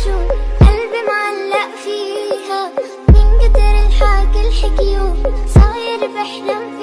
عيشون، قلبي معلق فيها من كتر الحكي الحكيو، صاير بحلم